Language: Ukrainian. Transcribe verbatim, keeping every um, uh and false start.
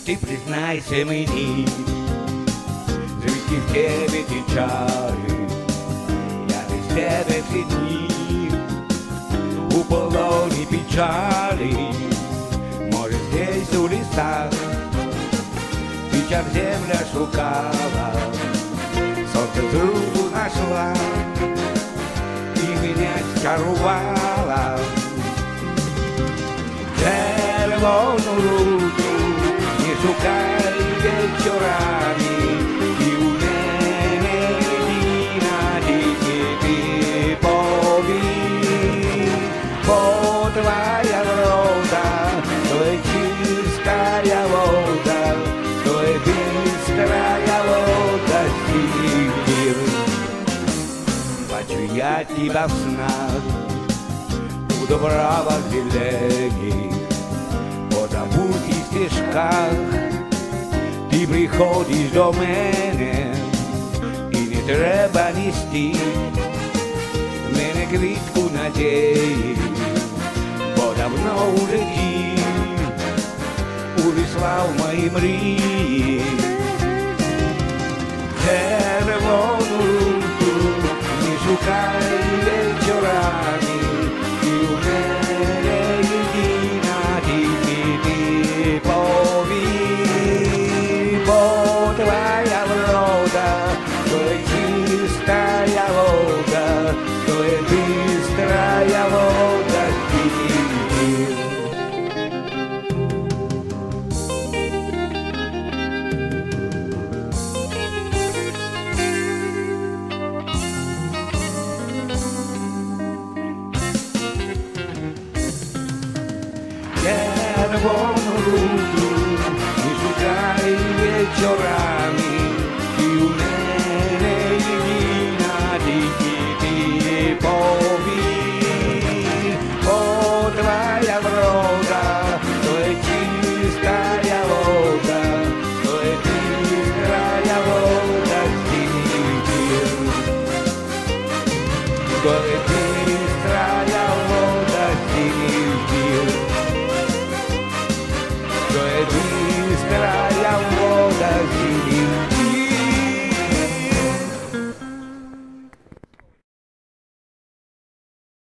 ти признайся мені, звідки в тебе ті чари, я без тебе всі дні, у полоні печалі, може здесь у лісах, печаль земля шукала, солнце трубу нашла, і мене чарувала. Червону руту не шукай вечорами, і у мене єдина тільки повір. Бо твоя врода, то є чистая вода, то є бистрая вода сил. Бачу я тебя в снах, у дубравах зелених, по забутих стежках, ти приходиш до мене, і не треба нести мене квітку надії, бо давно уже ти увійшла в мої мрії. Червону руту не шукай вечорами, і у мене єдина тільки ти повір. Бо твоя врода, то є чистая вода, то є бистрая вода сил. Червону руту не шукай вечорами, і у мене єдина тільки ти повір. Бо твоя врода,